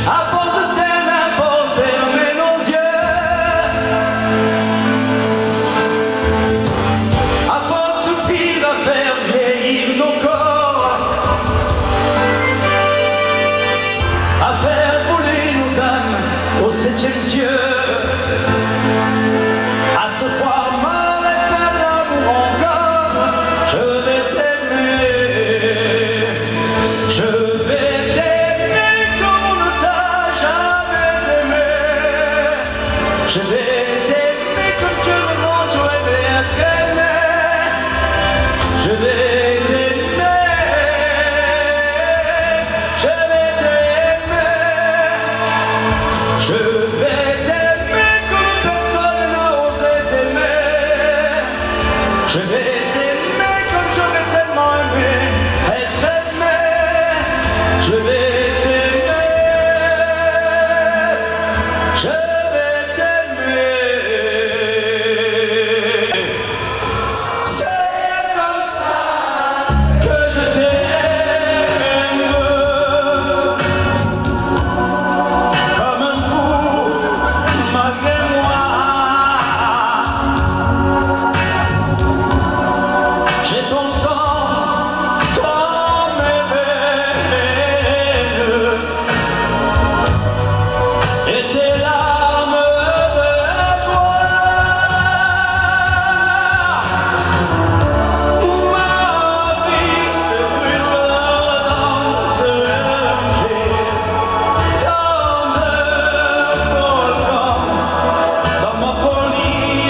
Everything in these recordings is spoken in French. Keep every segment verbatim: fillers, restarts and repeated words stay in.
À force de s'aimer, à force de fermer nos yeux, à force de souffrir, à faire vieillir nos corps, à faire voler nos âmes au septième cieux, à se croire mal et faire l'amour encore. Je vais t'aimer, je vais t'aimer comme on ne t'a jamais aimé. Je vais t'aimer comme Dieu me demande, je vais être aimé. Je vais t'aimer, je vais t'aimer, je vais t'aimer comme personne n'a osé t'aimer. Je vais t'aimer comme j'aurais tellement aimé être aimé. Je vais t'aimer, je vais t'aimer. C'est comme ça que je t'aime, comme un fou malgré moi. J'ai ton sang dans mes veines et tes larmes de joie. Ma vie se brûle dans ce jet, dans un volcan, dans ma folie.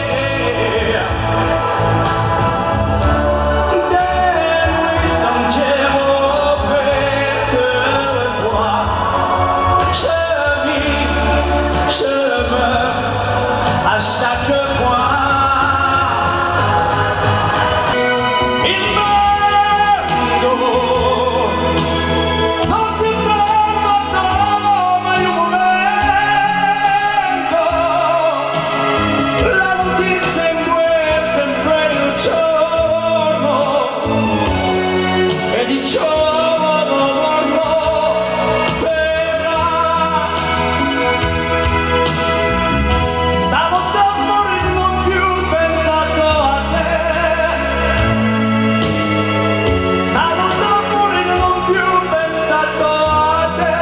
Des nuits entières auprès de toi, je vis, je meurs à chaque fois. Il mondo non si ferma mai un momento, la notizia in cui è sempre il giorno, e di giorno morto verrà. Stavo da morire, non più pensato a te. Stavo da morire, non più pensato a te.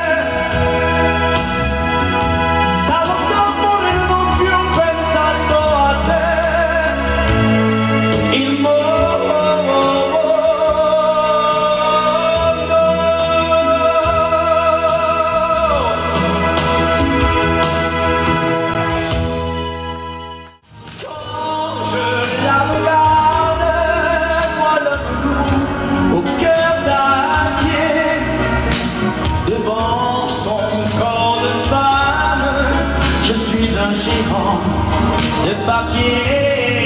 Stavo da morire, non più pensato a te. Il mondo quand je la regarde, moi le loup au cœur d'acier, devant son corps de femme, je suis un géant de papier.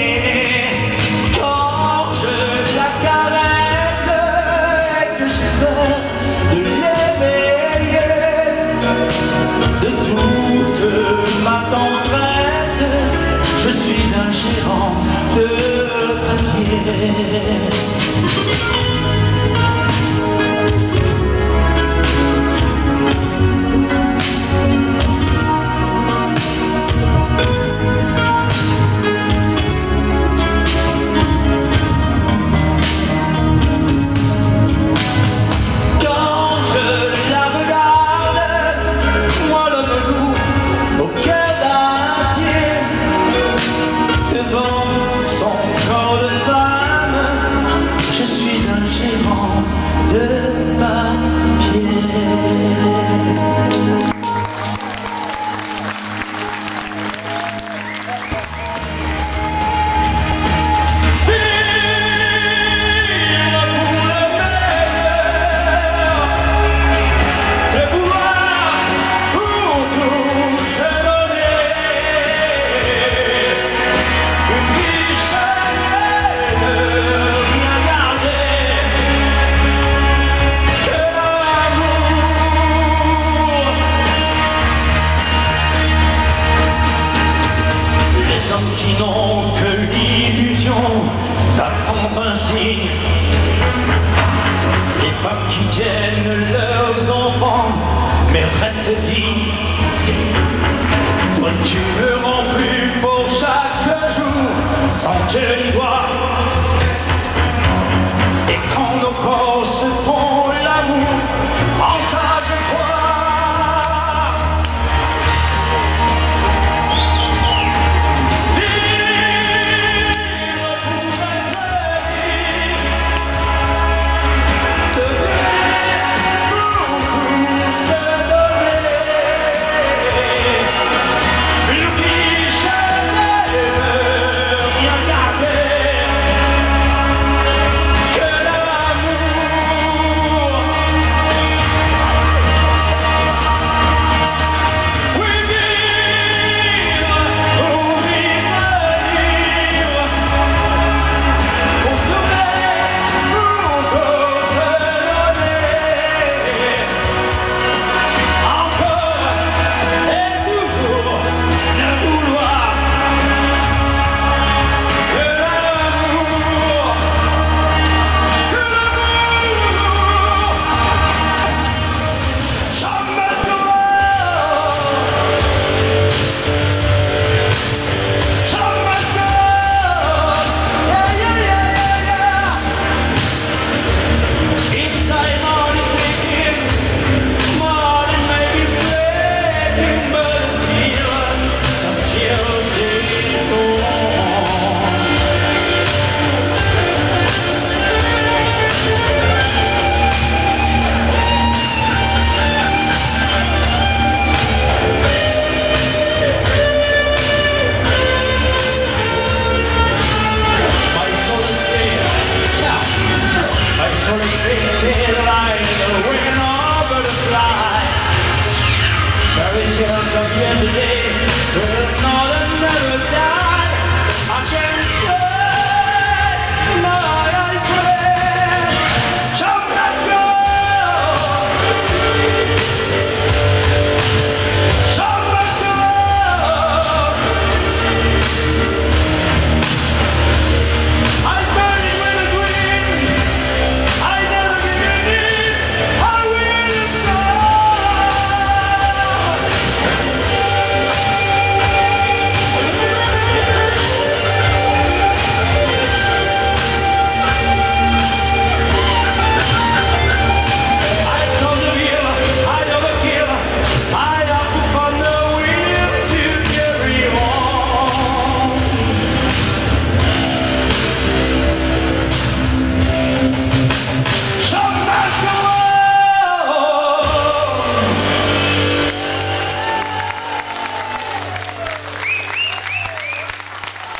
Quand je la caresse et que j'ai peur de l'éveiller de toute ma tendresse, je suis un géant de papier. mais reste dit, toi tu me rends plus fort chaque jour, sans que je n'y vois. Et quand nos corps se font l'amour, en ça je crois. Fairy tales of yesterday will not never die.